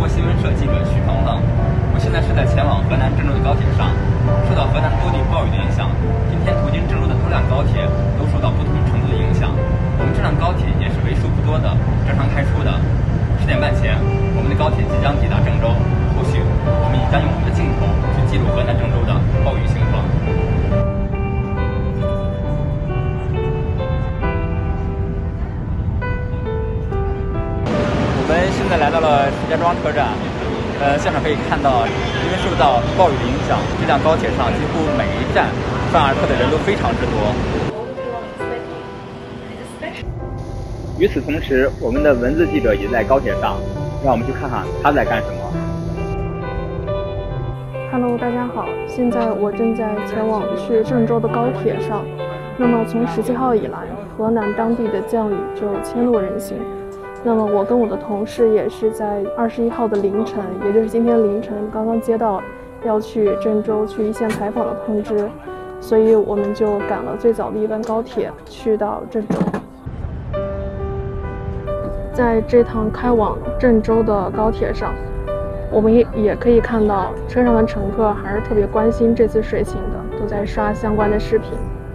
国新闻社记者徐鹏冷。我现在是在前往河南郑州的高铁上，受到河南多地暴雨的影响，今天途经郑州的多辆高铁都受到不同程度的影响。我们这辆高铁也是为数不多的正常开出的。10点半前，我们的高铁即将抵达郑州，后续我们也将用我们的镜头去记录河南郑州的暴雨情况。我们现在来到了石家庄车站，现场可以看到，因为受到暴雨的影响，这辆高铁上几乎每一站上下客的人都非常之多。与此同时，我们的文字记者也在高铁上，让我们去看看他在干什么。 Hello， 大家好，现在我正在前往去郑州的高铁上。那么从17号以来，河南当地的降雨就牵路人行。那么我跟我的同事也是在21号的凌晨，也就是今天凌晨刚刚接到要去郑州去一线采访的通知，所以我们就赶了最早的一班高铁去到郑州。在这趟开往郑州的高铁上，我们也可以看到车上的乘客还是特别关心这次水情的，都在刷相关的视频。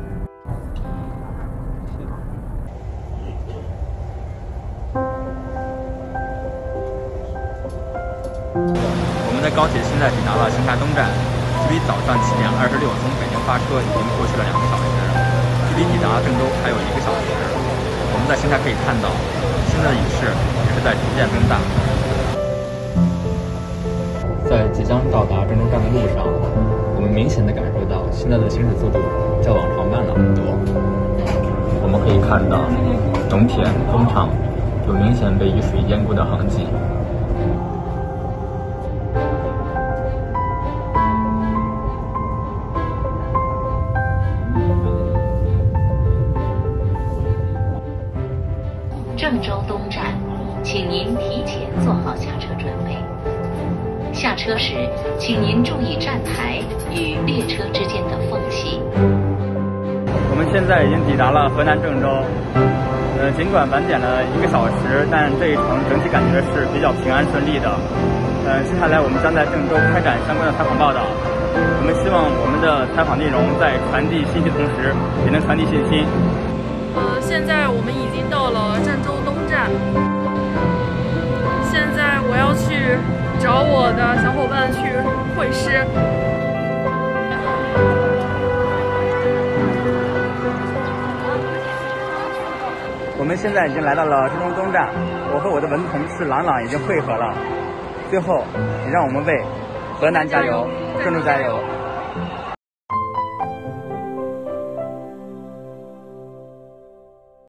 我们的高铁现在抵达了新沙东站，距离早上7点26从北京发车已经过去了2个小时，距离抵达郑州还有1个小时。我们在现在可以看到，现在的雨势也是在逐渐增大。在即将到达郑州站的路上，我们明显地感受到现在的行驶速度较往常慢了很多。我们可以看到农田、工厂有明显被雨水淹过的痕迹。 郑州东站，请您提前做好下车准备。下车时，请您注意站台与列车之间的缝隙。 我们现在已经抵达了河南郑州，尽管晚点了1个小时，但这一程整体感觉是比较平安顺利的。接下来我们将在郑州开展相关的采访报道。我们希望我们的采访内容在传递信息的同时，也能传递信心。 现在我们已经到了郑州东站，现在我要去找我的小伙伴去会师。 我们现在已经来到了郑州东站，我和我的文字同事朗朗已经汇合了。最后，也让我们为河南加油，郑州加油！